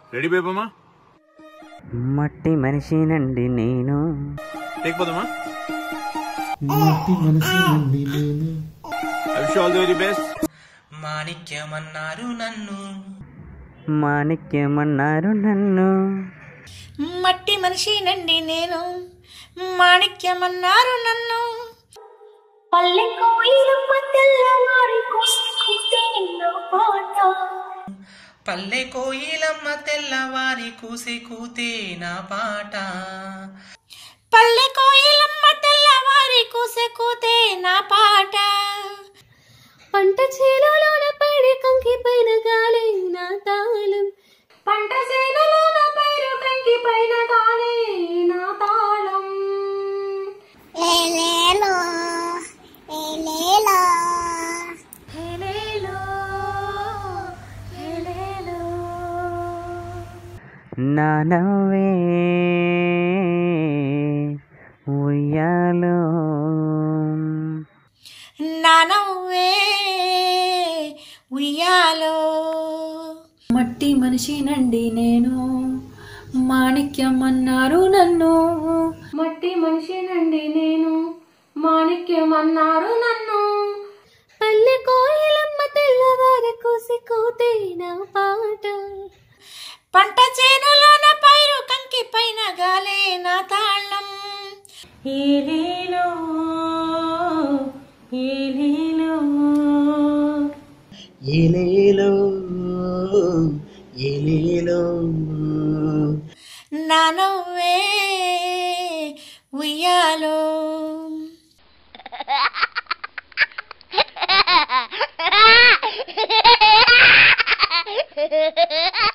Ready బేబమ్మా? మట్టి మనిషినండి నేను. లేకపోదమ్మా? మట్టి మనిషినండి నేను. I wish all the very best. మాణిక్యమన్నారు నన్ను, మాణిక్యమన్నారు నన్ను. మట్టి మనిషినండి నేను, మాణిక్యమన్నారు నన్ను. పల్లె కోయిలమ్మ తెల్లవారి కూసే నా పాట, పల్లె కోయిలమ్మ తెల్లవారి కూసే కూతే నా పాట. పల్లె కోయిలమ్మ తెల్లవారి కూసే కూతే నా పాట. పంట చేనులోన పైరు కంకి పైన గాలి నా తాళం, పంట చేనులోన పైరు కంకి పైన గాలి నా తాళం. ఏలేలో ఏలేలో ఏలేలో ఏలేలో. నా నవ్వే ఉయ్యాలో, నా నవ్వే ఉయ్యాలో. మట్టి మనిషినండి నేను, మాణిక్యం అన్నారు నన్ను. మట్టి మనిషినండి నేను, మాణిక్యం అన్నారు నన్ను. పల్లె కోయిలమ్మ తెల్లవారి కూసి కూతే నా పాట, పంట చేనులోన పైరు కంకి పైన గాలే నా తాళం. ఏలేలో ఏలేలో ఏలేలో ఏలేలో. నా నవ్వే ఉయ్యాలో. Ha ha ha ha!